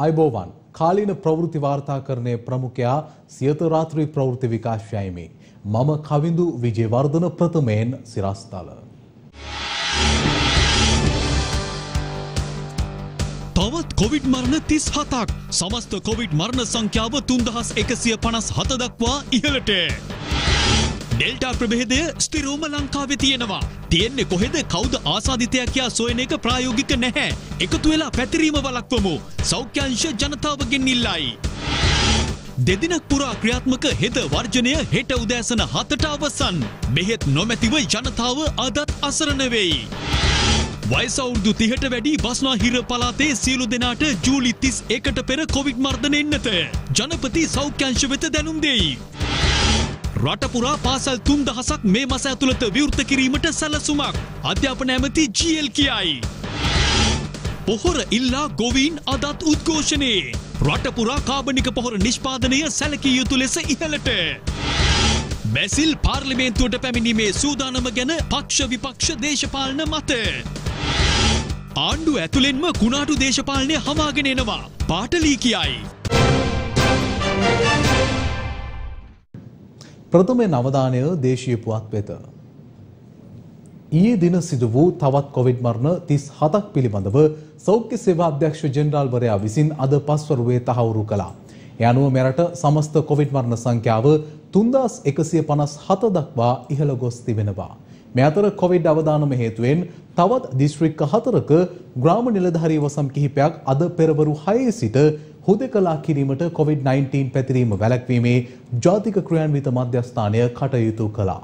आयबोवान කාලීන ප්‍රවෘත්ති වාර්තාකරණයේ ප්‍රමුඛයා සියත රාත්‍රී ප්‍රවෘත්ති විකාශයයිමි. මම කවිඳු විජේවර්ධන ප්‍රථමයෙන් සිරස්තල. තවත් කොවිඩ් මරණ 37ක්. සමස්ත කොවිඩ් මරණ සංඛ්‍යාව 3157 දක්වා ඉහළට. ඩෙල්ටා ප්‍රභේදය ස්ථිරවම ලංකාවේ තියෙනවා. තියෙන්නේ කොහෙද කවුද ආසාදිතයා කියා සොයන එක ප්‍රායෝගික නැහැ. එකතු වෙලා පැතිරීම වළක්වමු. සෞඛ්‍යාංශ ජනතාවගෙන් ඉල්ලයි. දෙදිනක් පුරා ක්‍රියාත්මක හෙද වර්ජනය හෙට උදෑසන 7ට අවසන්. බෙහෙත් නොමැතිව ජනතාව අදත් අසරණ වෙයි. වයස අවුරුදු 30ට වැඩි බස්නාහිර පළාතේ සියලු දෙනාට ජූලි 31ට පෙර කොවිඩ් මර්ධන එන්නත ජනපති සෞඛ්‍යාංශ වෙත දැනුම් දෙයි. රට පුරා පාසල් 3000ක් මේ මාස ඇතුළත විවෘත කිරීමට සැලසුමක් අධ්‍යාපන ඇමති ජී.එල්. කියයි. පොහොර ඉල්ලා ගොවීන් අදත් උද්ඝෝෂණේ. රට පුරා කාබනික පොහොර නිෂ්පාදනය සැලකිය යුතු ලෙස ඉහළට. බැසිල් පාර්ලිමේන්තුවට පැමිණීමේ සූදානම ගැන පක්ෂ විපක්ෂ දේශපාලන මත. ආණ්ඩුව ඇතුළෙන්ම කුණාටු දේශපාලනය හමාගෙන එනවා. පාටලී කියයි. ප්‍රථමයෙන් අවධානය දේශීය පුවත් වෙත. ඊයේ දින සිදු වූ තවත් කොවිඩ් මරණ 37ක් පිළිබඳව සෞඛ්‍ය සේවා අධ්‍යක්ෂ ජෙනරාල්වරයා විසින් අද පස්වරුවේ තහවුරු කළා. ඒ අනුව මෙරට සමස්ත කොවිඩ් මරණ සංඛ්‍යාව 3157 දක්වා ඉහළ ගොස් තිබෙනවා. මේ අතර කොවිඩ් අවදානම හේතුවෙන් තවත් දිස්ත්‍රික්ක 4ක ග්‍රාම නිලධාරී වසම් කිහිපයක් අද පෙරවරු 6 සිට හුදකලා කිරීමට COVID-19 පැතිරීම වැළැක්වීමේ ජාතික ක්‍රියාන්විත මධ්‍යස්ථානය කටයුතු කළා.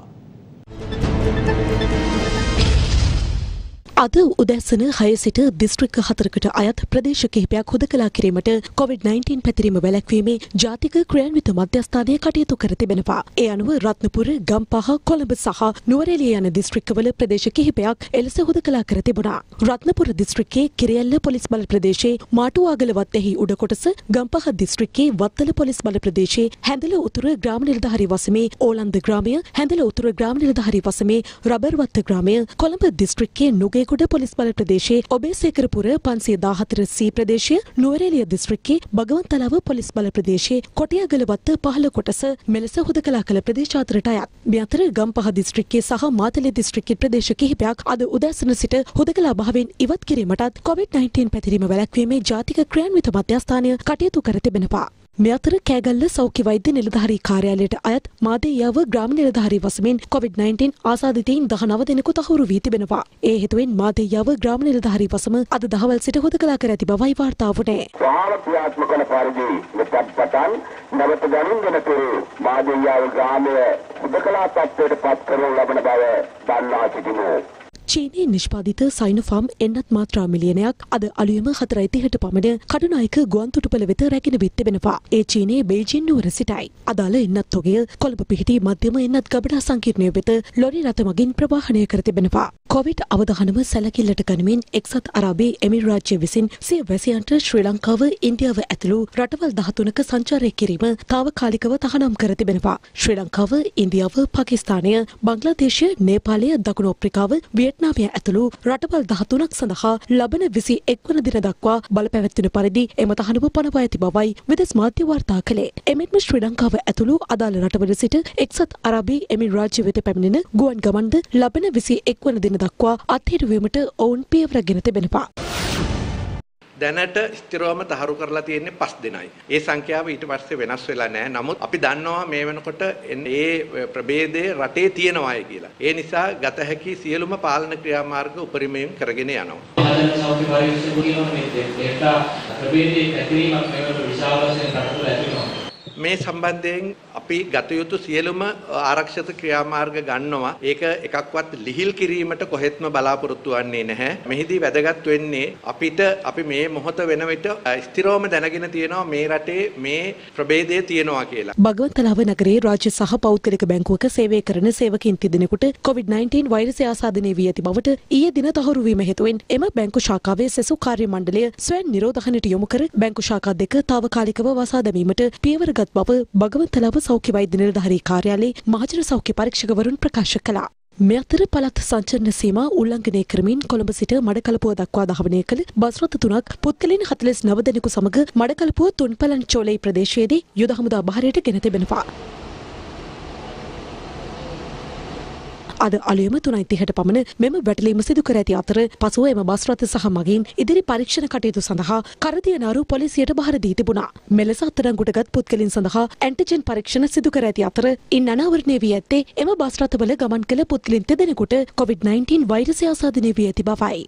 අද උදැසන 6 සිට දිස්ත්‍රික්ක 4කට අයත් ප්‍රදේශ කිහිපයක් හුදකලා කිරීමට COVID-19 පැතිරීම වැළැක්වීමේ ජාතික ක්‍රියාන්විත මධ්‍යස්ථානය කටයුතු කර තිබෙනවා. ඒ අනුව රත්නපුර, ගම්පහ, කොළඹ සහ නුවරඑළිය යන දිස්ත්‍රික්කවල ප්‍රදේශ කිහිපයක් එලෙස හුදකලා කර තිබුණා. රත්නපුර දිස්ත්‍රික්කයේ කිරියැල්ල පොලිස් බල ප්‍රදේශයේ මාටුවාගල වත්තෙහි උඩ කොටස, ගම්පහ දිස්ත්‍රික්කයේ වත්තල පොලිස් බල ප්‍රදේශයේ හැඳල උතුර ග්‍රාම නිලධාරී වසමේ ඕලන්ද ග්‍රාමය, හැඳල උතුර ග්‍රාම නිලධාරී වසමේ රබර්වත්ත ග්‍රාමය, කොළඹ දිස්ත්‍රික්කයේ නුගේ කුඩ පොලිස් බල ප්‍රදේශයේ ඔබේසේකරපුර 514 C ප්‍රදේශය, නුවරඑළිය දිස්ත්‍රික්කයේ බගවන්තලාව පොලිස් බල ප්‍රදේශයේ කොටියාගලවත්ත 15 කොටස මෙලෙස හුදකලා කළ ප්‍රදේශ අතරට අයත්. මේ අතර ගම්පහ දිස්ත්‍රික්කයේ සහ මාතලේ දිස්ත්‍රික්කයේ ප්‍රදේශ කිහිපයක් අද උදෑසන සිට හුදකලා භාවයෙන් ඉවත් කිරීමටත් COVID-19 පැතිරීම වැළැක්වීමේ ජාතික ක්‍රියාන්විත මධ්‍යස්ථානය කටයුතු කර තිබෙනවා. මේ අතර කෑගල්ල සෞඛ්‍ය වෛද්‍ය නිලධාරී කාර්යාලයට අයත් මාදේයාව ග්‍රාම නිලධාරී වසමින් COVID-19 ආසාදිතයින් 19 දෙනෙකු තහවුරු වී තිබෙනවා. ඒ හේතුවෙන් මාදේයාව ග්‍රාම නිලධාරී වසම අද දහවල් සිට හුදකලා කර ඇති බවයි වාර්තා වුණේ. සාල ක්‍රියාත්මක වන පරිදි මෙතප්පතන් නවත ගණන් දෙනතුරු මාදේයාව ග්‍රාමය හුදකලා තත්ත්වයට පත් කරනු ලබන බව දන්වා සිටිනවා. චීනයේ නිෂ්පාදිත සයිනෝෆාම් එන්නත් මාත්‍රා මිලියනයක් අද අලුයම 4:30ට පමණ කඩනායක ගුවන්තොටුපළ වෙත රැගෙන විත් තිබෙනවා. ඒ චීනයේ බෙයිජින් නුවර සිටයි. අදාළ එන්නත් තොගය කොළඹ පිහිටි මධ්‍යම එන්නත් ගබඩා සංකීර්ණය වෙත ලොරි රථ මගින් ප්‍රවාහනය කර තිබෙනවා. කොවිඩ් අවදානම සැලකිල්ලට ගනිමින් එක්සත් අරාබි එමිරාජ්‍ය විසින් සිය වැසියන්ට ශ්‍රී ලංකාව, ඉන්දියාව ඇතුළු රටවල් 13ක සංචාරය කිරීම తాවකාලිකව තහනම් කර තිබෙනවා. ශ්‍රී ලංකාව, ඉන්දියාව, පාකිස්තානය, බංග්ලාදේශය, නේපාලය, දකුණු අප්‍රිකාව, වියට්නාමය ඇතුළු රටවල් 13ක් සඳහා ලබන 21 වන දින දක්වා බලපැවැත්වෙන පරිදි එම තහනම පනවා ඇති බවයි විදෙස් මාධ්‍ය වාර්තා කළේ. එමෙන්ම ශ්‍රී ලංකාව ඇතුළු අදාළ රටවල සිට එක්සත් අරාබි එමිරාජ්‍ය වෙත පැමිණෙන ගුවන් ගමන්ද ලබන 21 වන දින දක්වා අත්හිටුවීමට ඔවුන් පියවරගෙන තිබෙනවා. දැනට ස්ථිරවම තහවුරු කරලා තියෙන්නේ 5 දෙනයි. ඒ සංඛ්‍යාව ඊට පස්සේ වෙනස් වෙලා නැහැ. නමුත් අපි දන්නවා මේ වෙනකොට ඒ ප්‍රභේදයේ රටේ තියෙනවායි කියලා. ඒ නිසා ගත හැකි සියලුම පාලන ක්‍රියාමාර්ග උපරිමයෙන් කරගෙන යනවා. සෞඛ්‍ය පරිශ්‍රය කියනවා මේ ඩෙල්ටා ප්‍රභේදයේ පැතිරීමක් මේ වෙනකොට විශාල වශයෙන් රටවල ඇති වෙනවා. මේ සම්බන්ධයෙන් අපි ගත යුතු සියලුම ආරක්ෂක ක්‍රියාමාර්ග ගන්නවා. ඒක එකක්වත් ලිහිල් කිරීමට කොහෙත්ම බලාපොරොත්තු වෙන්නේ නැහැ. මෙහිදී වැදගත් වෙන්නේ අපි මේ මොහොත වෙන විට ස්ථිරවම දැනගෙන තියෙනවා මේ රටේ මේ ප්‍රභේදය තියෙනවා කියලා. බගවන්තලාව නගරයේ රාජ්‍ය සහ පෞද්ගලික බැංකුවක සේවය කරන සේවකයින් තිදෙනෙකුට COVID-19 වෛරසය ආසාදනය වී ඇති බවට ඊයේ දින තහවුරු වීම හේතුවෙන් එම බැංකු ශාඛාවේ සෙසු කාර්ය මණ්ඩලය ස්වයං නිරෝධහනට යොමු කර බැංකු ශාඛා දෙක తాවකාලිකව වසා දැමීමට පියවරගත් බව බගවන්තලාව සෞඛ්‍ය වෛද්‍ය නිලධාරී කාර්යාලයේ මහජන සෞඛ්‍ය පරීක්ෂකවරුන් ප්‍රකාශ කළා. මේ අතර පළාත් සංචරණ සීමා උල්ලංඝනය කරමින් කොළඹ සිට මඩකලපුව දක්වා ධාවනය කළ බස් රථ 3ක් පුද්ගලයන් 49 දෙනෙකු සමග මඩකලපුව තුන්පලන් චෝලේ ප්‍රදේශයේදී යුද හමුදා බහරයට ගෙන තිබෙනවා. අද අලුයම 3:30ට පමණ මෙම වැටලීම සිදු කර ඇති අතර පසුව එම බස් රථ සහ මගින් ඉදිරි පරීක්ෂණ කටයුතු සඳහා කරදියනාරු පොලිසියට බහර දී තිබුණා. මෙලෙස අත්අඩංගුවටගත් පුද්ගලයන් සඳහා ඇන්ටිජන් පරීක්ෂණ සිදු කර ඇති අතර ඉන් අනාවරණය වී ඇත්තේ එම බස් රථවල ගමන් කළ පුද්ගලයන් දෙදෙනෙකුට COVID-19 වෛරසය ආසාදනය වී ඇති බවයි.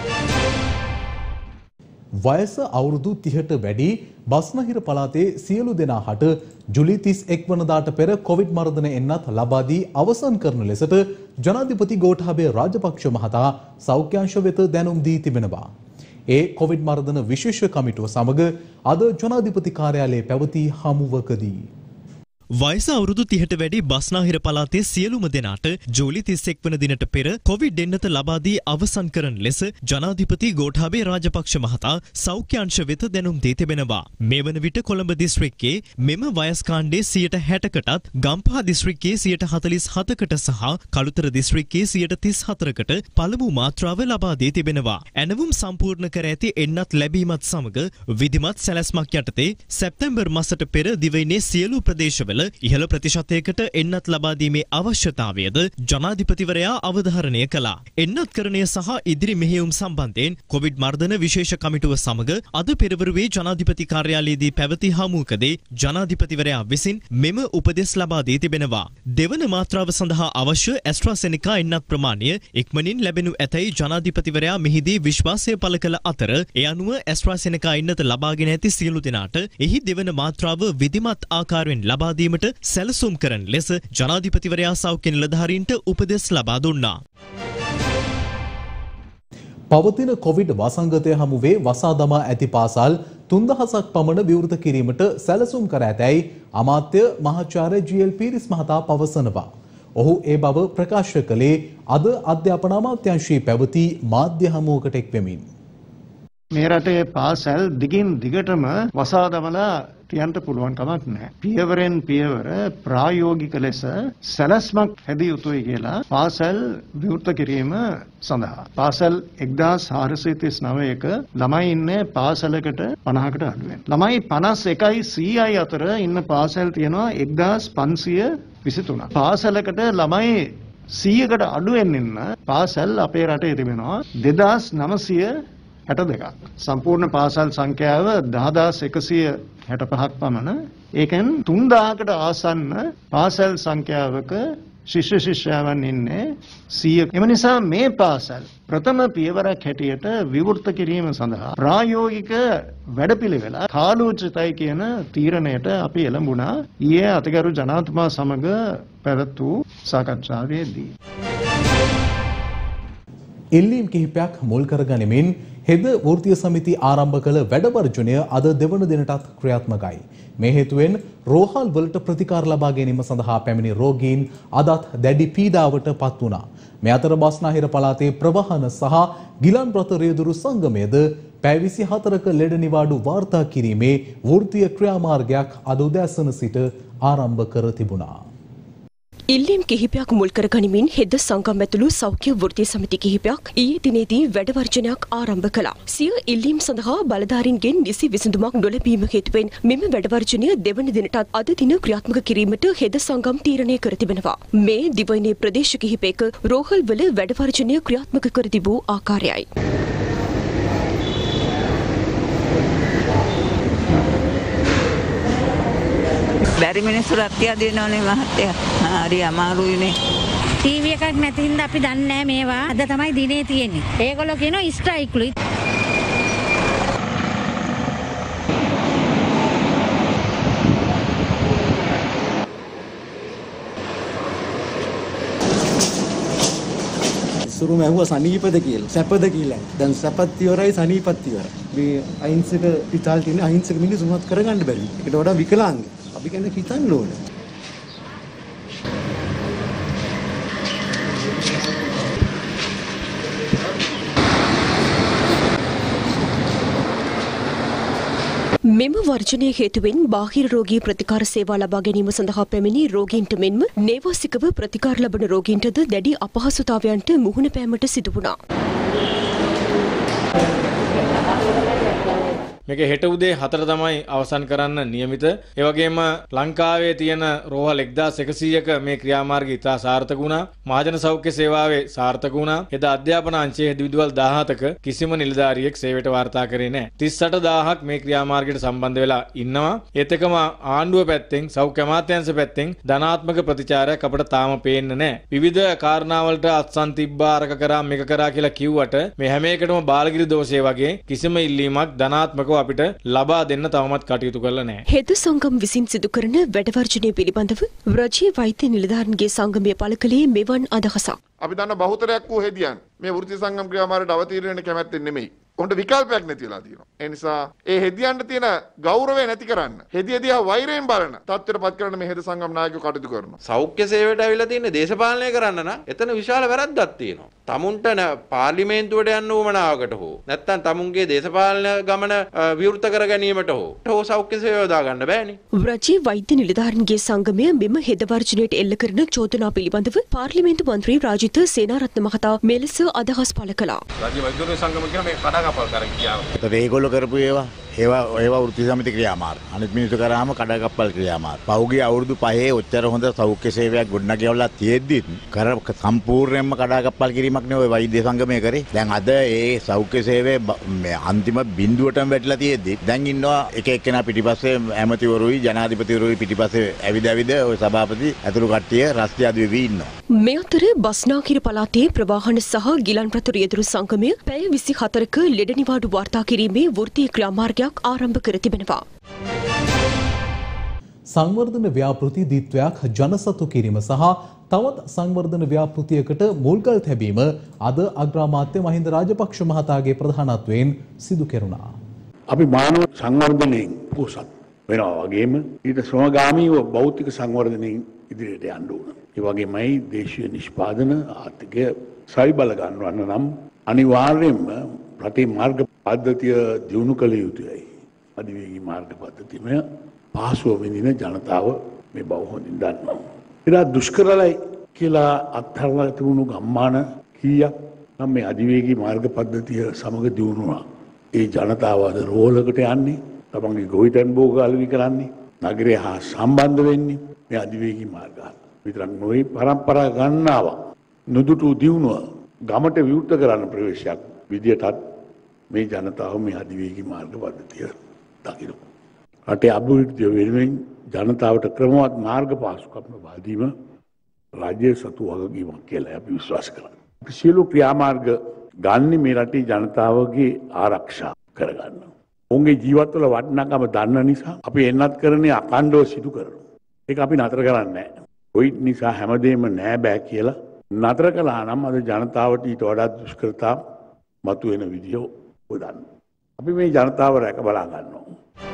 වයස අවුරුදු 30ට වැඩි බස්නාහිර පළාතේ සියලු දෙනා හට ජුලි 31 වනදාට පෙර කොවිඩ් මර්ධන එන්නත් ලබා දී අවසන් කරන ලෙසට ජනාධිපති ගෝඨාභය රාජපක්ෂ මහතා සෞඛ්‍යාංශ වෙත දැනුම් දී තිබෙනවා. ඒ කොවිඩ් මර්ධන විශේෂ කමිටුව සමග අද ජනාධිපති කාර්යාලයේ පැවති හමුවකදී වයස අවුරුදු 30ට වැඩි බස්නාහිර පළාතේ සියලුම දෙනාට ජූලි 31 වන දිනට පෙර කොවිඩ් එන්නත ලබා දී අවසන් කරන ලෙස ජනාධිපති ගෝඨාභය රාජපක්ෂ මහතා සෞඛ්‍ය අංශ වෙත දැනුම් දී තිබෙනවා. මේ වන විට කොළඹ දිස්ත්‍රික්කයේ මෙම වයස් කාණ්ඩයේ 60%කටත්, ගම්පහ දිස්ත්‍රික්කයේ 47%කට සහ කළුතර දිස්ත්‍රික්කයේ 34%කට පළමු මාත්‍රාව ලබා දී තිබෙනවා. ඇනවුම් සම්පූර්ණ කර ඇති එන්නත් ලැබීමත් සමග විධිමත් සැලැස්මක් යටතේ සැප්තැම්බර් මාසයට පෙර දිවයිනේ සියලු ප්‍රදේශවල ඉහළ ප්‍රතිශතයකට එන්නත් ලබා දීමේ අවශ්‍යතාවයද ජනාධිපතිවරයා අවධාරණය කළා. එන්නත්කරණය සහ ඉදිරි මෙහෙයුම් සම්බන්ධයෙන් කොවිඩ් මර්ධන විශේෂ කමිටුව සමග අද පෙරවරුවේ ජනාධිපති කාර්යාලයේදී පැවති හමුවකදී ජනාධිපතිවරයා විසින් මෙම උපදෙස් ලබා දී තිබෙනවා. දෙවන මාත්‍රාව සඳහා අවශ්‍ය ඇස්ට්‍රාසෙනිකා එන්නත් ප්‍රමාණය ඉක්මනින් ලැබෙනු ඇතැයි ජනාධිපතිවරයා මෙහිදී විශ්වාසය පළ කළ අතර ඒ අනුව ඇස්ට්‍රාසෙනිකා එන්නත ලබාගෙන ඇති සියලු දෙනාට එහි දෙවන මාත්‍රාව විධිමත් ආකාරයෙන් ලබා දීමට සැලසුම් කරන ලෙස ජනාධිපතිවරයා සෞඛ්‍ය නිලධාරීන්ට උපදෙස් ලබා දුන්නා. පවතින කොවිඩ් වසංගතය හමුවේ වසා දමා ඇති පාසල් 3000ක් පමණ විවෘත කිරීමට සැලසුම් කර ඇතැයි අමාත්‍ය මහාචාර්ය ජී.එල්. පීරිස් මහතා පවසනවා. ඔහු ඒ බව ප්‍රකාශ කළේ අද අධ්‍යාපන අමාත්‍යාංශයේ පැවති මාධ්‍ය හමුවකට එක් වෙමින්. මේ රටේ පාසල් දිගින් දිගටම වසා දමලා තියන්න පුළුවන් කමක් නැහැ. පියවරෙන් පියවර ප්‍රායෝගික ලෙස සැලැස්මක් හැදිය යුතුයි කියලා පාසල් විවෘත කිරීම සඳහා. පාසල් 1439ක ළමයි ඉන්නේ පාසලකට 50කට අඩු වෙන. ළමයි 51යි 100යි අතර ඉන්න පාසල් තියෙනවා 1523. පාසලකට ළමයි 100කට අඩු වෙන්න ඉන්න පාසල් අපේ රටේ තිබෙනවා 2962ක්. සම්පූර්ණ පාසල් සංඛ්‍යාව 10165ක් පමණ. ඒකෙන් 3000කට ආසන්න පාසල් සංඛ්‍යාවක ශිෂ්‍ය ශිෂ්‍යාවන් ඉන්නේ 100. එම නිසා මේ පාසල් ප්‍රථම පියවරක් හැටියට විවෘත කිරීම සඳහා ප්‍රායෝගික වැඩපිළිවෙල කාලෝචිතයි කියන තීරණයට අපි එළඹුණා ඊයේ අතිගරු ජනාධිපතිතුමා සමග පැවැත් වූ සාකච්ඡාවේදී. ඉල්ලීම් කිහිපයක් මුල් කරගනිමින් හෙද වෘත්තීය සමිති ආරම්භ කළ වැඩවර්ජනය අද දෙවන දිනටත් ක්‍රියාත්මකයි. මේ හේතුවෙන් රෝහල් වලට ප්‍රතිකාර ලබා ගැනීම සඳහා පැමිණි රෝගීන් අදත් දැඩි පීඩාවට පත් වුණා. මේ අතර බස්නාහිර පළාතේ ප්‍රවාහන සහ ගිලන් රථ රියදුරු සංගමයේද පැය 24ක ලෙඩ නිවාඩු වාර්තා කිරීමේ වෘත්තීය ක්‍රියාමාර්ගයක් අද උදෑසන සිට ආරම්භ කර තිබුණා. ඉල්ලීම් කිහිපයක් මුල් කර ගනිමින් හෙද සංගම් ඇතුළු සෞඛ්‍ය වෘත්තීය සමිති කිහිපයක් ඊයේ දිනේදී වැඩවර්ජනයක් ආරම්භ කළා. සිය ඉල්ලීම් සඳහා බලධාරීන්ගෙන් නිසි විසඳුමක් නොලැබීම හේතුවෙන් මෙම වැඩවර්ජනය දෙවන දිනටත් අද දින ක්‍රියාත්මක කිරීමට හෙද සංගම් තීරණය කර තිබෙනවා. මේ දිවයිනේ ප්‍රදේශ කිහිපයක රෝහල් වල වැඩවර්ජනය ක්‍රියාත්මක කර තිබූ ආකාරයයි. බැරි මිනිස්සු රත්තිය දෙනවනේ මහත්තයා. හරි අමාරුයිනේ. ටීවී එකක් නැති හින්දා අපි දන්නේ නැහැ මේවා. අද තමයි දිනේ තියෙන්නේ. ඒගොල්ලෝ කියනවා ස්ට්‍රයික්ලුයි. සුරුම ඇහුවා සනීපද කියලා. සැපද කියලා. දැන් සැපත් ඉවරයි සනීපත් ඉවරයි. මේ අහිංසක පිටාල් තියෙන අහිංසක මිනිස්සු මොනවත් කරගන්න බැරි. ඒකට වඩා විකලාංග. අපි කියන්නේ හිතන්න ඕනේ. මෙම වර්ජනය හේතුවෙන් බාහිර රෝගී ප්‍රතිකාර සේවා ලබා ගැනීම සඳහා පැමිණි රෝගීන්ට මෙන්ම නේවාසිකව ප්‍රතිකාර ලබන රෝගීන්ටද දැඩි අපහසුතාවයන්ට මුහුණ පෑමට සිදු වුණා. මේක හෙට උදේ 4 තමයි අවසන් කරන්න නියමිත. ඒ වගේම ලංකාවේ තියෙන රෝහල් 1100ක මේ ක්‍රියාමාර්ගය ඉතා සාර්ථක වුණා. මහජන සෞඛ්‍ය සේවාවේ සාර්ථක වුණා. එදා අධ්‍යාපන අංශයේ විදුවල් 17ක කිසිම නිලධාරියෙක් සේවයට වාර්තා කරේ නැහැ. 38000ක් මේ ක්‍රියාමාර්ගයට සම්බන්ධ වෙලා ඉන්නවා. ඒත් එකම ආණ්ඩුව පැත්තෙන් සෞඛ්‍ය අමාත්‍යාංශ පැත්තෙන් ධනාත්මක ප්‍රතිචාරයක් අපිට තාම පේන්නේ නැහැ. විවිධ කාරණාවලට අත්සන් තිබ්බා අරක කරා මේක කරා කියලා කිව්වට මේ හැම එකටම බාලගිරි දෝෂය වගේ කිසිම ඉල්ලීමක් ධනාත්මකව අපිට ලබා දෙන්න තවමත් කටයුතු කරලා නැහැ. හෙද සංගම් විසින් සිදු කරන වැඩවර්ජනය පිළිබඳව රජයේ වෛද්‍ය නිලධාරීන්ගේ සංගමය පළ කළේ මෙවන් අදහසක්. අපි දන්න බහුතරයක් වූ හෙදියන් මේ වෘත්ති සංගම් ක්‍රියාමාර්ගයට අවතීර්ණ වෙන්න කැමැත්තෙන් නෙමෙයි. උන්ට විකල්පයක් නැති වෙලා තියෙනවා. ඒ නිසා ඒ හෙදියන්ට තියෙන ගෞරවය නැති කරන්න, හෙදිය දිහා වෛරයෙන් බලන තත්ත්වයටපත් කරන්න මේ හෙද සංගම් නායකයෝ කටයුතු කරනවා. සෞඛ්‍ය සේවයට ඇවිල්ලා තියෙන දේශපාලනය කරන්න නම් එතන විශාල වැරද්දක් තියෙනවා. තමුන්ට පාර්ලිමේන්තුවට යන්න උවමනාවකට හෝ නැත්නම් තමුන්ගේ දේශපාලන ගමන විවෘත කර ගැනීමට හෝ සෞඛ්‍ය සේවය යොදා ගන්න බෑනේ. රජයේ වෛද්‍ය නිලධාරීන්ගේ සංගමය මෙම හෙද වර්ජනයට එල්ල කරන චෝදනා පිළිබඳව පාර්ලිමේන්තු මන්ත්‍රී රාජිත සේනාරත්න මහතා මෙලෙස අදහස් පළ කළා. රජයේ වෛද්‍ය සංගම කියන මේ කඩාකප්පල් කරන් කියාවා. ඒගොල්ලෝ කරපු ඒවා වෘත්ති සමිති ක්‍රියාමාර්ග. අනිත් මිනිස්සු කරාම කඩාකප්පල් ක්‍රියාමාර්ග. පහුගිය අවුරුදු 5 ඔච්චර හොඳ සෞඛ්‍ය සේවයක් ගොඩනගලා තියෙද්දිත් සම්පූර්ණයෙන්ම කඩාකප්පල් කිරීමක් නේ ඔය වෛද්‍ය සංගමය කරේ. දැන් අද ඒ සෞඛ්‍ය සේවයේ අන්තිම බිඳුවටම වැටිලා තියෙද්දි දැන් ඉන්නවා එක එක්කෙනා පිටිපස්සේ ඇමතිවරුයි ජනාධිපතිවරුයි පිටිපස්සේ ඇවිද ඔය සභාපති ඇතුළු කට්ටිය රස්තියාදු වෙවි ඉන්නවා. මේ අතර බස්නාහිර පළාතේ ප්‍රවාහන සහ ගිලන් රතු රියදුරු සංගමය පැය 24ක ලෙඩ නිවාඩු වාර්තා කිරීමේ වෘත්තීය ක්‍රියාමාර්ගයක් ආරම්භ කර තිබෙනවා. සංවර්ධන ව්‍යාපෘති දිත්වයක් ජනසතු කිරීම සහ තවත් සංවර්ධන ව්‍යාපෘතියකට මුල්ගල් තැබීම අද අග්‍රාමාත්‍ය මහින්ද රාජපක්ෂ මහතාගේ ප්‍රධානත්වයෙන් සිදු කෙරුණා. අපි මානව සංවර්ධනයෙන් පොසත් වෙනවා වගේම ඊට සමගාමීව භෞතික සංවර්ධනයෙන් ඉදිරියට යන්න ඕන. ඒ වගේමයි දේශීය නිෂ්පාදන ආර්ථිකය සවිබල ගන්නවන්න නම් අනිවාර්යයෙන්ම රටේ මාර්ග පද්ධතිය දියුණු කළ යුතුයි. අධිවේගී මාර්ග පද්ධතියම පහසුව විඳින ජනතාව මේ බව හොඳින් දන්නවා. ඉතින් දුෂ්කරලයි කියලා අත්හරලා තිබුණු ගම්මාන කීයක් නම් මේ අධිවේගී මාර්ග පද්ධතිය සමග දියුණුවා. ඒ ජනතාව අද රෝහලකට යන්නේ, තමන්ගේ ගොවිතැන් භෝග අලෙවි කරන්නේ, නගරය හා සම්බන්ධ වෙන්නේ මේ අධිවේගී මාර්ග. විතරක් නොවේ පරම්පරා ගණනාවක් නුදුටු දියුණුව ගමට විවෘත කරන්න ප්‍රවේශයක් විදියටත් මේ ජනතාව මේ අධිවේගී මාර්ග පද්ධතිය දකිනවා. රටේ අභිවෘද්ධිය වෙනුවෙන් ජනතාවට ක්‍රමවත් මාර්ග පහසුකම් ලබා දීම රාජ්‍ය සතු වගකීමක් කියලා අපි විශ්වාස කරනවා. අපි සියලු ක්‍රියාමාර්ග ගන්න මේ රටේ ජනතාවගේ ආරක්ෂා කරගන්න. ඔවුන්ගේ ජීවිතවල වටිනාකම දන්න නිසා අපි එන්නත් කරන්නේ අකණ්ඩව සිදු කරනවා. ඒක අපි නතර කරන්නේ නැහැ. කොයිත් නිසා හැමදේම නෑ බෑ කියලා නතර කළා නම් අද ජනතාවට ඊට වඩා දුෂ්කරතා මතුවෙන විදිය උදන්න. අපි මේ ජනතාව රැක බලා ගන්නවා.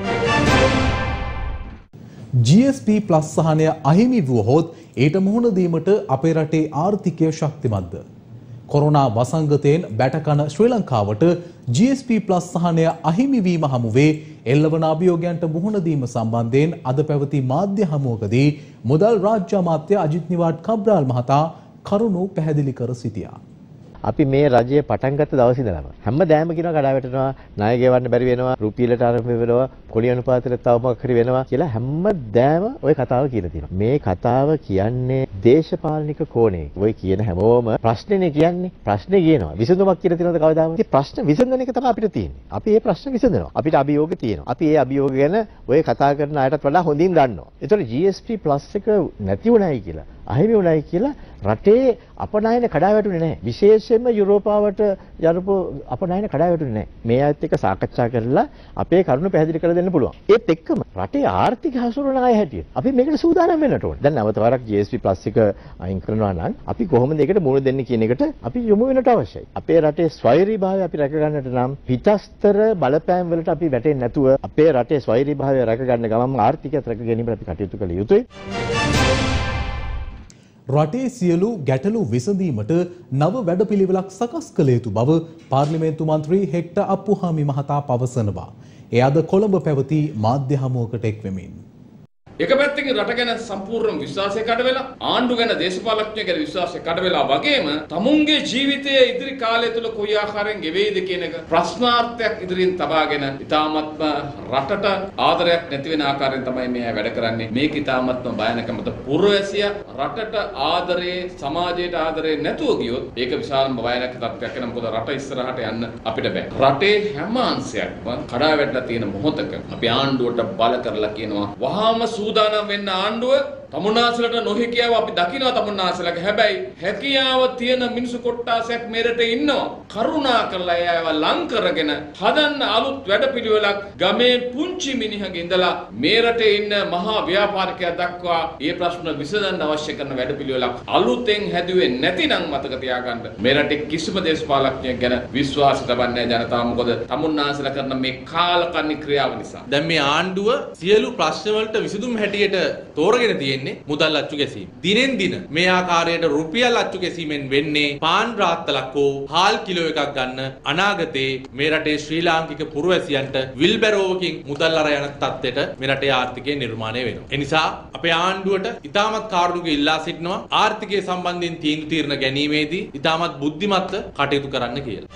GSP+ සහනය අහිමි වුවහොත් ඊට මුහුණ දීමට අපේ රටේ ආර්ථිකය ශක්තිමත්ද? කොරෝනා වසංගතයෙන් බැටකන ශ්‍රී ලංකාවට GSP+ සහනය අහිමි වීම හමුවේ එල්ලවන අභියෝගයන්ට මුහුණ දීම සම්බන්ධයෙන් අද පැවති මාධ්‍ය හමුවකදී මුදල් රාජ්‍ය අමාත්‍ය අජිත් නිවාඩ් කබ්‍රාල් මහතා කරුණු පැහැදිලි කර සිටියා. අපි මේ රජය පටන් ගත්ත දවසේ ඉඳලම හැමදාම කියනවා කඩා වැටෙනවා, ණය ගෙවන්න බැරි වෙනවා, රුපියලට ආරම්භ වෙනවා, කොළි අනුපාතයට තව මොකක් හරි වෙනවා කියලා හැමදාම ওই කතාව කියලා තියෙනවා. මේ කතාව කියන්නේ දේශපාලනික කෝණේ. ඔය කියන හැමෝම ප්‍රශ්නේනේ කියන්නේ. ප්‍රශ්නේ කියනවා. විසඳුමක් කියලා තියෙනවද කවදාවත්? ඉතින් ප්‍රශ්න විසඳන එක තමයි අපිට තියෙන්නේ. අපි මේ ප්‍රශ්න විසඳනවා. අපිට අභියෝග තියෙනවා. අපි මේ අභියෝග ගැන ඔය කතා කරන අයටත් වඩා හොඳින් දන්නවා. ඒතකොට GSP+ එක නැති වුණයි කියලා, අහිමි වුණයි කියලා රටේ අපනයන කඩා වැටුනේ නැහැ. විශේෂයෙන්ම යුරෝපාවට යනපු අපනයන කඩා වැටුනේ නැහැ. මේ අයත් එක්ක සාකච්ඡා කරලා අපේ කරුණු පැහැදිලි කරලා දෙන්න පුළුවන්. ඒත් එක්කම රටේ ආර්ථික හසුරුවන අය හැටියට අපි මේකට සූදානම් වෙන්නට ඕනේ. දැන් නැවත වරක් GSP+ එක අයින් කරනවා නම් අපි කොහොමද ඒකට මුහුණ දෙන්නේ කියන එකට අපි යොමු වෙන්නට අවශ්‍යයි. අපේ රටේ ස්වෛරීභාවය අපි රැක ගන්නට නම් පිටස්තර බලපෑම් වලට අපි වැටෙන්නේ නැතුව අපේ රටේ ස්වෛරීභාවය රැක ගන්න ගමන් ආර්ථිකයත් රැක ගැනීමට අපි කටයුතු කළ යුතුයි. රටේ සියලු ගැටලු විසඳීමට නව වැඩපිළිවෙලක් සකස් කළ යුතු බව පාර්ලිමේන්තු මන්ත්‍රී හෙක්ටර් අප්පුහාමි මහතා පවසනවා. එය අද කොළඹ පැවති මාධ්‍ය හමුවකට එක්වෙමින්. එක පැත්තකින් රට ගැන සම්පූර්ණ විශ්වාසය කඩ වෙලා ආණ්ඩු ගැන දේශපාලඥයෝ ගැන විශ්වාසය කඩ වෙලා වගේම තමුන්ගේ ජීවිතයේ ඉදිරි කාලය තුල කොයි ආකාරයෙන් ගෙවෙයිද කියන එක ප්‍රශ්නාර්ථයක් ඉදිරියෙන් තබාගෙන ඉතාමත්ම රටට ආදරයක් නැති වෙන ආකාරයෙන් තමයි මේ වැඩ කරන්නේ. මේක ඉතාමත්ම භයානක මත පුරවැසියා රටට ආදරේ සමාජයට ආදරේ නැතුව ගියොත් ඒක විශාලම භයානක තත්ත්වයක් වෙනවා. මොකද රට ඉස්සරහට යන්න අපිට බෑ. රටේ හැම අංශයක්ම කඩා වැටලා තියෙන මොහොතක අපි ආණ්ඩුවට බල කරලා කියනවා වහාම සූදානම් වෙන්න ආණ්ඩුව තමුන්නාසලට නොහැකියාව අපි දකිනවා තමුන්නාසලගේ. හැබැයි හැකියාව තියෙන මිනිසු කොට්ටාසයක් මෙරට ඉන්නවා. කරුණා කරලා ඒව ලං කරගෙන හදන්න අලුත් වැඩපිළිවෙලක් ගමේ පුංචි මිනිහගේ ඉඳලා මෙරටේ ඉන්න මහා ව්‍යාපාරිකයා දක්වා මේ ප්‍රශ්න විසඳන්න අවශ්‍ය කරන වැඩපිළිවෙලක් අලුතෙන් හැදුවේ නැතිනම් මතක තියාගන්න මෙරටේ කිසිම දේශපාලඥයෙක් ගැන විශ්වාස තබන්නේ ජනතාව. මොකද තමුන්නාසල කරන මේ කාලකන්ණි ක්‍රියාව නිසා. දැන් මේ ආණ්ඩුව සියලු ප්‍රශ්න වලට විසඳුම් හැටියට තෝරගෙන තියෙන්නේ මුදල් අච්චු ගැසීම. දිනෙන් දින මේ ආකාරයට රුපියල් අච්චු ගැසීමෙන් වෙන්නේ පාන් රාත්තලක් හෝ හාල් කිලෝ එකක් ගන්න අනාගතේ මේ රටේ ශ්‍රී ලාංකික පුරවැසියන්ට විල්බැරෝවකින් මුදල් අර යන තත්ත්වයට මේ රටේ ආර්ථිකය නිර්මාණය වෙනවා. ඒ නිසා අපේ ආණ්ඩුවට ඉතාමත් කාරුණිකව ඉල්ලා සිටිනවා ආර්ථිකය සම්බන්ධයෙන් තීන්දුව ගැනීමේදී ඉතාමත් බුද්ධිමත්ව කටයුතු කරන්න කියලා.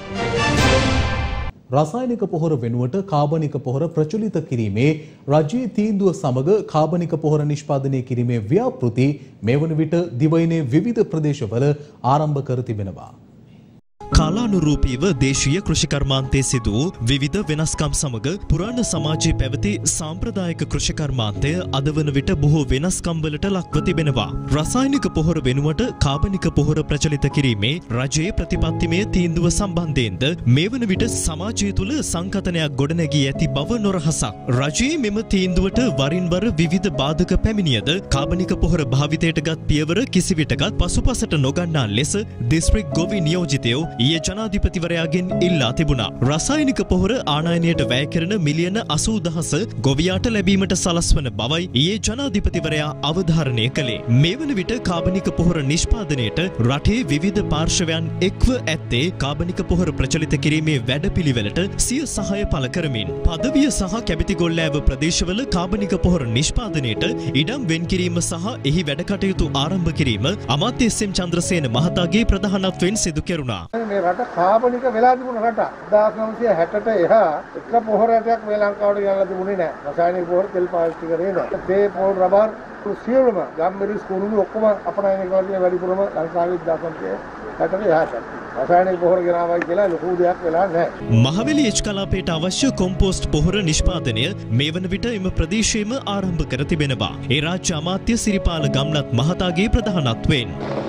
රසායනික පොහොර වෙනුවට කාබනික පොහොර ප්‍රචලිත කිරීමේ රජයේ තීන්දුව සමග කාබනික පොහොර නිෂ්පාදනය කිරීමේ ව්‍යාපෘති මේ වන විට දිවයිනේ විවිධ ප්‍රදේශවල ආරම්භ කර තිබෙනවා. කාලානුරූපීව දේශීය කෘෂිකර්මාන්තයේ සිදු වූ විවිධ වෙනස්කම් සමග පුරාණ සමාජයේ පැවති සාම්ප්‍රදායික කෘෂිකර්මාන්තය අද වන විට බොහෝ වෙනස්කම්වලට ලක්ව තිබෙනවා. රසායනික පොහොර වෙනුවට කාබනික පොහොර ප්‍රචලිත කිරීමේ රජයේ ප්‍රතිපත්තිමය තීන්දුව සම්බන්ධයෙන්ද මේ වන විට සමාජය තුළ සංකතනයක් ගොඩනැගී ඇති බව නොරහසක්. රජයේ මෙම තීන්දුවට වරින් වර විවිධ බාධක පැමිණියද කාබනික පොහොර භාවිතයට ගත් පියවර කිසිවිටකත් පසුපසට නොගන්නා ලෙස දිස්ත්‍රික් ගොවි නියෝජිතයෝ ඊයේ ජනාධිපතිවරයාගෙන් ඉල්ලා තිබුණා. රසායනික පොහොර ආනයනයට වැය කරන මිලියන 80,000 ගොවියාට ලැබීමට සලස්වන බවයි ඊයේ ජනාධිපතිවරයා අවධාරණය කළේ. මේ වන විට කාබනික පොහොර නිෂ්පාදනයට රටේ විවිධ පාර්ශවයන් එක්ව ඇත්තේ කාබනික පොහොර ප්‍රචලිත කිරීමේ වැඩපිළිවෙලට සිය සහාය පළ කරමින් පදවිය සහ කැබිතිගොල්ලෑව ප්‍රදේශවල කාබනික පොහොර නිෂ්පාදනයට ඉඩම් වෙන් කිරීම සහ එහි වැඩ කටයුතු ආරම්භ කිරීම අමාත්‍ය එස්.එම්. චන්ද්‍රසේන මහතාගේ ප්‍රධානත්වයෙන් සිදු කෙරුණා. මේ රට කාබනික වෙලා තිබුණ රට 1960ට එහා එක පොහොරයක් මේ ලංකාවට ගෙනල්ලා තිබුණේ නැහැ. රසායනික පොහොර තෙල් පාවිච්චි කරේ නැහැ. තේ පොල් රබර් සියලුම ගම්මිරිස් කුණුණු ඔක්කොම අපනයන කරලා තියෙන වැඩිපුරම ලංකාවේ 1960ට එහාට. රසායනික පොහොර ගෙනාවයි කියලා ලොකු දෙයක් වෙලා නැහැ. මහවැලි එච් කලාපයට අවශ්‍ය කොම්පෝස්ට් පොහොර නිෂ්පාදනය මේ වන විට එම ප්‍රදේශයේම ආරම්භ කර තිබෙනවා. ඒ රාජ්‍ය අමාත්‍ය සිරිපාල ගම්ලත් මහතාගේ ප්‍රධානත්වයෙන්.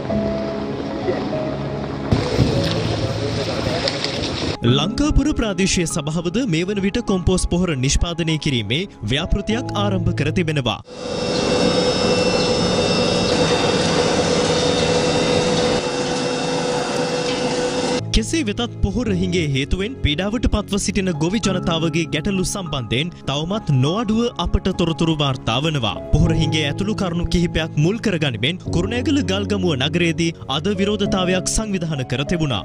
ලංකාපුර ප්‍රාදේශීය සභාවද මේ වන විට කොම්පෝස්ට් පොහොර නිෂ්පාදනය කිරීමේ ව්‍යාපෘතියක් ආරම්භ කර තිබෙනවා. කෙසේ වෙතත් පොහොර හිඟේ හේතුවෙන් පීඩාවට පත්ව සිටින ගොවි ජනතාවගේ ගැටලු සම්බන්ධයෙන් තවමත් නොඅඩුව අපට තොරතුරු වාර්තා වනවා. පොහොර හිඟේ ඇතුළු කරුණු කිහිපයක් මුල් කරගනිමින් කුරුණෑගල ගල්ගමුව නගරයේදී අද විරෝධතාවයක් සංවිධානය කර තිබුණා.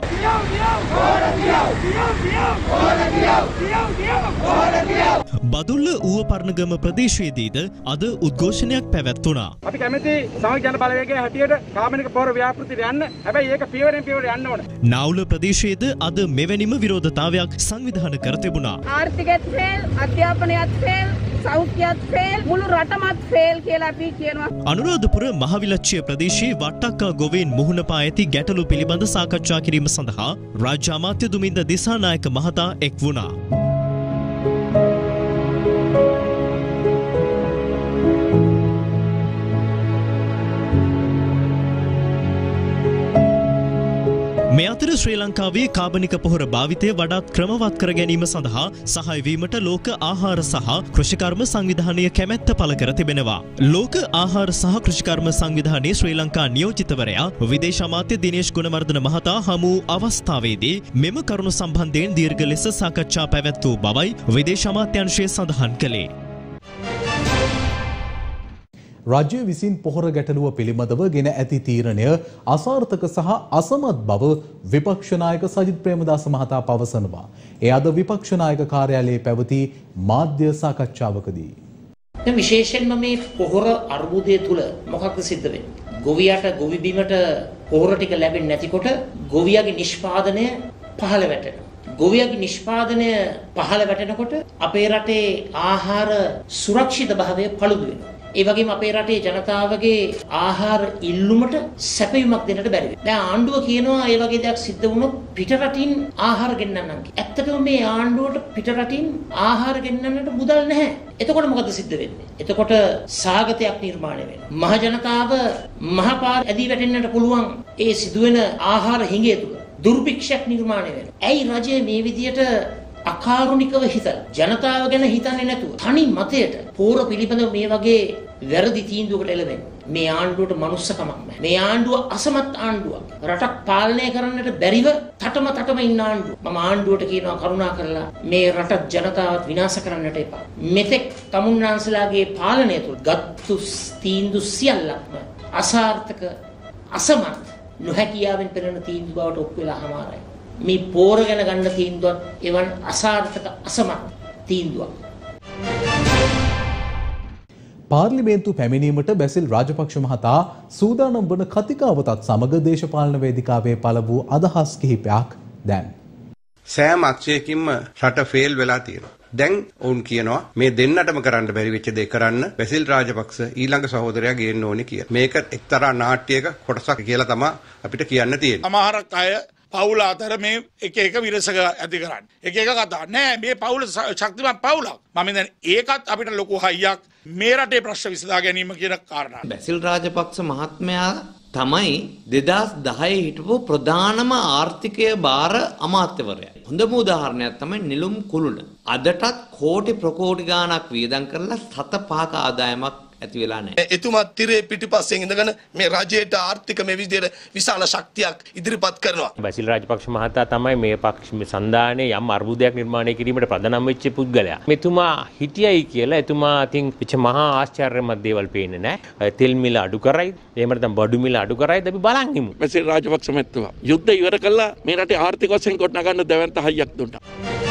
බදුල්ල ඌව පර්ණගම ප්‍රදේශයේදීද අද උද්ඝෝෂණයක් පැවැත්වුණා. අපි කැමති සමාජ ජන බලවේගයේ හැටියට කාබනික පොහොර ව්‍යාපෘතියට යන්න. හැබැයි ඒක පියවරෙන් පියවර යන්න ඕන. නාවුල ප්‍රදේශයේද අද මෙවැනිම විරෝධතාවයක් සංවිධානය කර තිබුණා. ආර්ථිකයත් ෆේල්, අධ්‍යාපනයත් ෆේල්, සෞඛ්‍යයත් ෆේල්, මුළු රටමත් ෆේල් කියලා අපි කියනවා. අනුරාධපුර මහවිලච්ඡය ප්‍රදේශයේ වට්ටක්කා ගොවීන් මුහුණ පා ඇති ගැටලු පිළිබඳ සාකච්ඡා කිරීම සඳහා රාජ්‍ය අමාත්‍ය දුමින්ද දිසානායක මහතා එක් වුණා. මේ අතර ශ්‍රී ලංකාවේ කාබනික පොහොර භාවිතය වඩාත් ක්‍රමවත් කර ගැනීම සඳහා සහාය වීමට ලෝක ආහාර සහ කෘෂිකර්ම සංවිධානය කැමැත්ත පළ කර තිබෙනවා. ලෝක ආහාර සහ කෘෂිකර්ම සංවිධානයේ ශ්‍රී ලංකා නියෝජිතවරයා විදේශ අමාත්‍ය දිනේෂ් ගුණවර්ධන මහතා හමු අවස්ථාවේදී මෙම කරුණු සම්බන්ධයෙන් දීර්ඝ ලෙස සාකච්ඡා පැවැත් වූ බවයි විදේශ අමාත්‍යාංශය සඳහන් කළේ. රජය විසින් පොහොර ගැටලුව පිළිබඳව ගෙන ඇති තීරණය අසාර්ථක සහ අසමත් බව විපක්ෂ නායක සජිත් ප්‍රේමදාස මහතා පවසනවා. ඒ අද විපක්ෂ නායක කාර්යාලයේ පැවති මාධ්‍ය සාකච්ඡාවකදී. විශේෂයෙන්ම මේ පොහොර අර්බුදය තුල මොකක්ද සිද්ධ වෙන්නේ? ගොවියට ගොවි බිමට පොහොර ටික ලැබෙන්නේ නැතිකොට ගොවියාගේ නිෂ්පාදනය පහළ වැටෙනවා. ගොවියාගේ නිෂ්පාදනය පහළ වැටෙනකොට අපේ රටේ ආහාර සුරක්ෂිත භාවය පළුදු වෙනවා. ඒ වගේම අපේ රටේ ජනතාවගේ ආහාර ඉල්ලුමට සැපයීමක් දෙන්නට බැරි වෙනවා. දැන් ආණ්ඩුව කියනවා ඒ වගේ දෙයක් සිද්ධ වුණොත් පිටරටින් ආහාර ගෙන්නන්නම් කියලා. ඇත්තටම මේ ආණ්ඩුවට පිටරටින් ආහාර ගෙන්නන්නට මුදල් නැහැ. එතකොට මොකද සිද්ධ වෙන්නේ? එතකොට සාගතයක් නිර්මාණය වෙනවා. මහ ජනතාව මහ පාර ඇදී වැටෙන්නට පුළුවන් ඒ සිදුවෙන ආහාර හිඟය තුල දුර්භික්ෂයක් නිර්මාණය වෙනවා. ඇයි රජය මේ විදියට අකාරුණිකව හිතලා ජනතාව ගැන හිතන්නේ නැතුව තනි මතයට පෝර පිළිබඳව මේ වගේ වැරදි තීන්දුවකට එළවෙන්නේ? මේ ආණ්ඩුවට මනුස්සකමක් නැහැ. මේ ආණ්ඩුව අසමත් ආණ්ඩුවක්. රටක් පාලනය කරන්නට බැරිව තටම ඉන්න ආණ්ඩුව. මම ආණ්ඩුවට කියනවා කරුණා කරලා මේ රට ජනතාවත් විනාශ කරන්නට එපා. මෙතෙක් තමුන්නාන්සලාගේ පාලනය තුළ ගත්තු තීන්දුව සියල්ලක්ම අසාර්ථක අසමත් නොහැකියාවෙන් පෙළෙන තීන්දුව බවට ඔප්පු වෙලා හමාරයි. මේ පෝර ගැන ගන්න තීන්දුවත් එවන් අසාර්ථක අසමත් තීන්දුවක්. පාර්ලිමේන්තු පැමිණීමට බැසිල් රාජපක්ෂ මහතා සූදානම් වන කතිකාවතත් සමග දේශපාලන වේදිකාවේ පළ වූ අදහස් කිහිපයක් දැන්. සෑම අක්ෂයකින්ම රට ෆේල් වෙලා තියෙනවා. දැන් ඔවුන් කියනවා මේ දෙන්නටම කරන්න බැරි වෙච්ච දේ කරන්න බැසිල් රාජපක්ෂ ඊළඟ සහෝදරයා ගේන්න ඕනේ කියලා. මේක එක්තරා නාට්‍යයක කොටසක් කියලා තමයි අපිට කියන්න තියෙන්නේ. අමාරක් අය පවුල අතර මේ එක විරසක ඇති කරන්න. එක කතා නෑ මේ පවුල ශක්තිමත් පවුලක්. මම දැන් ඒකත් අපිට ලොකු හයියක් මේ රටේ ප්‍රශ්න විසඳා ගැනීම කියන කාරණා. බැසිල් රාජපක්ෂ මහත්මයා තමයි 2010 හිටපු ප්‍රධානම ආර්ථිකය බාර අමාත්‍යවරයා. හොඳම උදාහරණයක් තමයි නිලුම් කුළුණ. අදටත් කෝටි ප්‍රකෝටි ගාණක් වියදම් කරලා 7-5ක ආදායමක් ඇති වෙලා නැහැ. එතුමා තිරේ පිටිපස්සෙන් ඉඳගෙන මේ රජයට ආර්ථික මේ විදිහට විශාල ශක්තියක් ඉදිරිපත් කරනවා. බැසිල් රාජපක්ෂ මහතා තමයි මේ පක්ෂ සන්දානයේ යම් අර්බුදයක් නිර්මාණය කිරීමට ප්‍රධානම වෙච්ච පුද්ගලයා. මෙතුමා හිටියයි කියලා එතුමා අතින් විච මහා ආශ්චර්යමත් දේවල් පේන්නේ නැහැ. තෙල් මිල අඩු කරයි, එහෙම නැත්නම් බඩු මිල අඩු කරයිද අපි බලන් ඉමු. බැසිල් රාජපක්ෂ මහත්මයා යුද්ධ ඉවර කළා මේ රටේ ආර්ථික වශයෙන් ගොඩනගන්න දැවැන්ත හයියක් දුන්නා.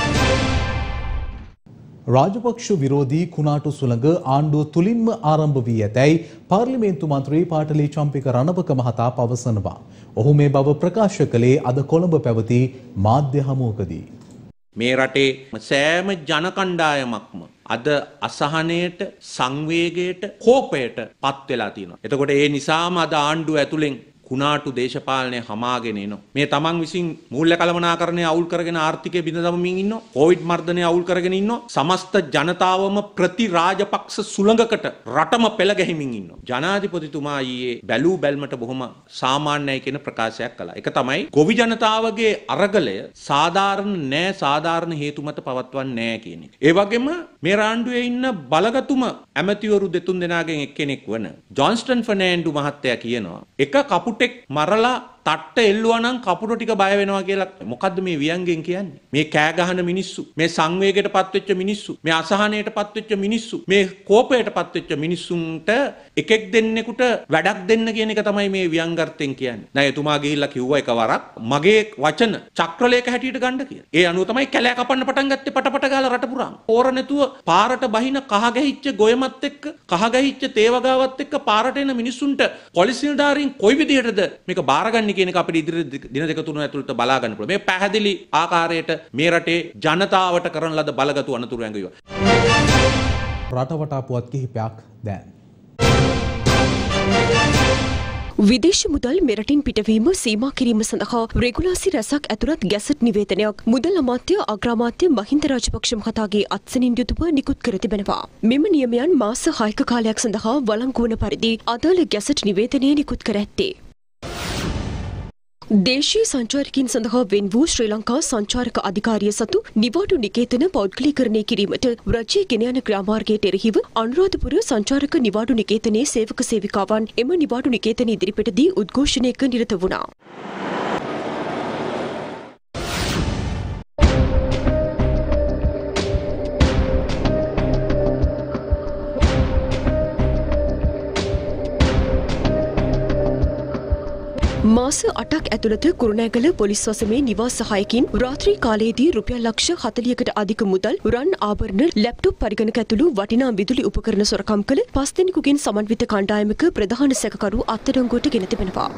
රාජපක්ෂ විරෝධී කුණාටු සුළඟ ආණ්ඩුව තුලින්ම ආරම්භ වී ඇතැයි පාර්ලිමේන්තු මන්ත්‍රී පාටලී චම්පික රණවක මහතා පවසනවා. ඔහු මේ බව ප්‍රකාශ කළේ අද කොළඹ පැවති මාධ්‍ය හමුවකදී. මේ රටේ සෑම ජන කණ්ඩායමක්ම අද අසහනයට, සංවේගයට, කෝපයට පත් වෙලා තියෙනවා. එතකොට ඒ නිසාම අද ආණ්ඩුව ඇතුලෙන් කුණාටු දේශපාලනය හමාගෙන එනවා. මේ තමන් විසින් මූල්‍ය කළමනාකරණය අවුල් කරගෙන ආර්ථිකය බිඳ දමමින් ඉන්නවා. කොවිඩ් මර්ධනය අවුල් කරගෙන ඉන්නවා. සමස්ත ජනතාවම ප්‍රති රාජපක්ෂ සුළඟකට රටම පෙළ ගැහිමින් ඉන්නවා. ජනාධිපතිතුමා ඊයේ බැලූ බැල්මට බොහොම සාමාන්‍යයි කියන ප්‍රකාශයක් කළා. ඒක තමයි ගොවි ජනතාවගේ අරගලය සාධාරණ නෑ, සාධාරණ හේතු මත පවත්වන්නේ නෑ කියන එක. ඒ වගේම මේ රාණ්ඩුවේ ඉන්න බලගතුම ඇමතිවරු දෙතුන් දෙනාගෙන් එක්කෙනෙක් වන ජොන්ස්ටන් ෆර්නෑන්ඩු මහත්තයා කියනවා එක කපුටෙක් මරලා තට්ට එල්ලුවා නම් කපුටෝ ටික බය වෙනවා කියලා. මොකද්ද මේ වියංගෙන් කියන්නේ? මේ කෑ ගහන මිනිස්සු, මේ සංවේගයටපත් වෙච්ච මිනිස්සු, මේ අසහනයටපත් වෙච්ච මිනිස්සු, මේ කෝපයටපත් වෙච්ච මිනිස්සුන්ට එකෙක් දෙන්නෙකුට වැඩක් දෙන්න කියන එක තමයි මේ වියංගර්ථයෙන් කියන්නේ. නෑ එතුමා ගිහිල්ලා කිව්වා එකවරක් මගේ වචන චක්‍රලේඛ හැටියට ගන්න කියලා. ඒ අනුව තමයි කැලෑ කපන්න පටන් ගත්තේ පටපට ගාලා රට පුරාම. ඕර නැතුව පාරට බහින කහ ගැහිච්ච ගොයමත් එක්ක, කහ ගැහිච්ච තේවගාවත් එක්ක පාරට එන මිනිස්සුන්ට පොලිස් නිලධාරීන් කොයි විදිහටද මේක බාරගන්නේ කියන එක අපිට ඉදිරි දින දෙක තුන ඇතුළත බලා ගන්න පුළුවන්. මේ පැහැදිලි ආකාරයට මේ රටේ ජනතාවට කරන ලද බලගතු අනතුරු ඇඟයුවා. රටවටා පුවත් කිහිපයක් දැන්. විදේශ මුදල් මෙරටින් පිටවීම සීමා කිරීම සඳහා රෙගුලාසි රැසක් ඇතුළත් ගැසට් නිවේදනයක් මුදල් අමාත්‍ය අග්‍රාමාත්‍ය මහින්ද රාජපක්ෂ මහතාගේ අත්සනින් යුතුව නිකුත් කර තිබෙනවා. මෙම නියමයන් මාස 6ක කාලයක් සඳහා වළංගු වන පරිදි අදාළ ගැසට් නිවේදනය නිකුත් කර ඇත්තේ. දේශීය සංචාරකයන් සඳහා වෙන් වූ ශ්‍රී ලංකා සංචාරක අධිකාරිය සතු නිවාඩු නිකේතන පෞද්ගලීකරණය කිරීමට රජයේ ගෙන යන ක්‍රියාමාර්ගයට එරෙහිව අනුරාධපුර සංචාරක නිවාඩු නිකේතනයේ සේවක සේවිකාවන් එම නිවාඩු නිකේතන ඉදිරිපිටදී උද්ඝෝෂණයක නිරත වුණා. මාස 8ක් ඇතුළත කුරුණෑගල පොලිස් වසමේ නිවාස සහායකින් රාත්‍රී කාලයේදී රුපියල් ලක්ෂ 40කට අධික මුදල්, රන් ආභරණ, ලැප්ටොප් පරිගණක ඇතුළු වටිනා විදුලි උපකරණ සොරකම් කළ 5 දෙනෙකුගෙන් සමන්විත කණ්ඩායමක ප්‍රධාන සැකකරු අත්අඩංගුවට ගෙන තිබෙනවා.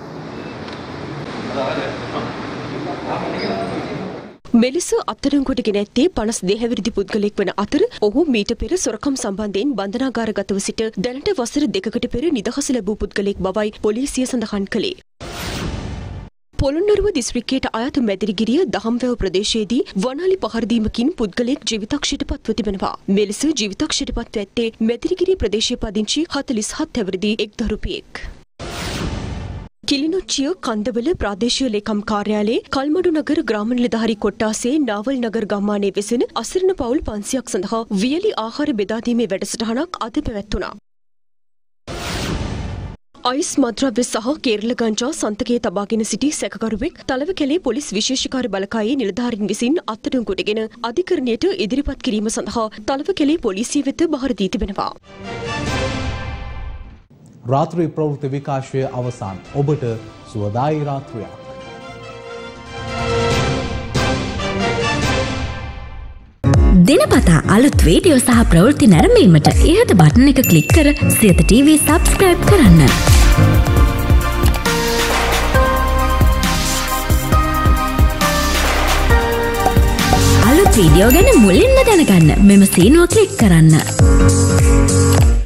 මෙලෙස අත්අඩංගුවට ගෙන ඇත්තේ 52 හැවිරිදි පුද්ගලයෙක් වන අතර ඔහු මීට පෙර සොරකම් සම්බන්ධයෙන් බන්ධනාගාරගතව සිට දැනට වසර 2කට පෙර නිදහස ලැබූ පුද්ගලයෙක් බවයි පොලිසිය සඳහන් කළේ. පොළොන්නරුව දිස්ත්‍රික්කයට අයත් මැදිරිගිරිය දහම්වැව ප්‍රදේශයේදී වනාලි පහරදීමකින් පුද්ගලයෙක් ජීවිතක්ෂයට පත්ව තිබෙනවා. මෙලෙස ජීවිතක්ෂයට පත්ව ඇත්තේ මැදිරිගිරිය ප්‍රදේශයේ පදිංචි 47 හැවිරිදි එක් දරුපියෙක්. කිලිනොච්චිය කන්දවල ප්‍රාදේශීය ලේකම් කාර්යාලයේ කල්මඩු නගර ග්‍රාම නිලධාරී කොට්ටාසේ නාවල් නගර ගම්මානයේ වෙසෙන අසරණ පවුල් 500ක් සඳහා වියලි ආහාර බෙදා දීමේ වැඩසටහනක් අද පැවැත්වුණා. අයිස් මද්‍රව්‍ය සහ කේරළ ගංජා සන්තකයේ තබාගෙන සිටි සැකකරුවෙක් තලවකැලේ පොලිස් විශේෂකාර බලකායේ නිලධාරීන් විසින් අත්අඩංගුවටගෙන අධිකරණයට ඉදිරිපත් කිරීම සඳහා තලවකැලේ පොලිසිය වෙත බහර දී තිබෙනවා. රාත්‍රී ප්‍රවෘත්ති විකාශය අවසන්. ඔබට සුවදායි රාත්‍රියක්. දිනපතා අලුත් වීඩියෝ සහ ප්‍රවෘත්ති නැරඹීමට ඉහත බටන් එක ක්ලික් කර සියත TV සබ්ස්ක්‍රයිබ් කරන්න. අලුත් වීඩියෝ ගැන මුලින්ම දැනගන්න මෙම සීනුව ක්ලික් කරන්න.